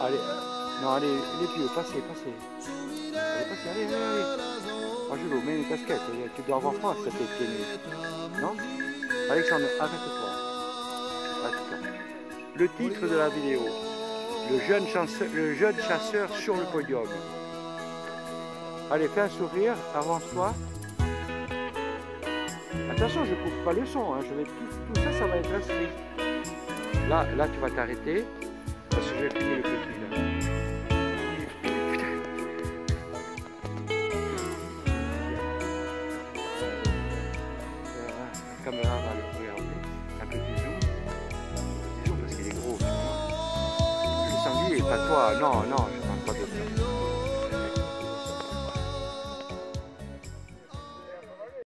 Allez, non, allez, les pieds, passez, passez. Allez, passez, allez, allez, allez. Angelo, mets une casquette, tu dois avoir froid avec tes pieds nus. Non? Alexandre, arrête-toi. Arrête-toi. Le titre de la vidéo, le jeune chasseur sur le podium. Allez, fais un sourire, avance-toi. Attention, je ne coupe pas le son, hein. Je vais tout ça, ça va être inscrit. Là, tu vas t'arrêter, parce que je vais filmer le petit là. La caméra va le regarder. Un petit zoom. Un petit zoom parce qu'il est gros. Le sanglier, pas toi. Non, non.